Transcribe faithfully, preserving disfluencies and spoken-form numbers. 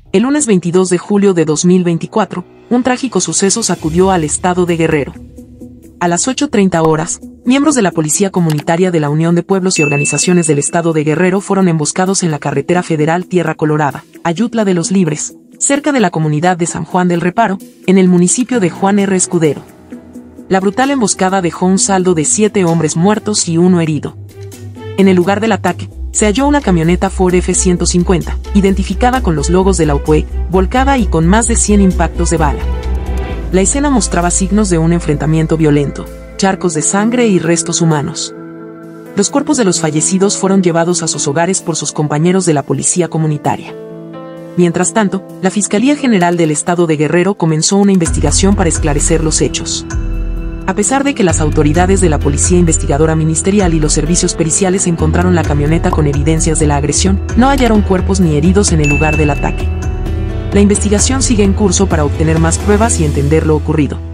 El lunes veintidós de julio de dos mil veinticuatro, un trágico suceso sacudió al estado de Guerrero. A las ocho treinta horas, miembros de la Policía Comunitaria de la Unión de Pueblos y Organizaciones del Estado de Guerrero fueron emboscados en la carretera federal Tierra Colorada, Ayutla de los Libres, cerca de la comunidad de San Juan del Reparo, en el municipio de Juan R. Escudero. La brutal emboscada dejó un saldo de siete hombres muertos y uno herido. En el lugar del ataque, se halló una camioneta Ford F ciento cincuenta, identificada con los logos de la U P E, volcada y con más de cien impactos de bala. La escena mostraba signos de un enfrentamiento violento, charcos de sangre y restos humanos. Los cuerpos de los fallecidos fueron llevados a sus hogares por sus compañeros de la policía comunitaria. Mientras tanto, la Fiscalía General del Estado de Guerrero comenzó una investigación para esclarecer los hechos. A pesar de que las autoridades de la Policía Investigadora Ministerial y los servicios periciales encontraron la camioneta con evidencias de la agresión, no hallaron cuerpos ni heridos en el lugar del ataque. La investigación sigue en curso para obtener más pruebas y entender lo ocurrido.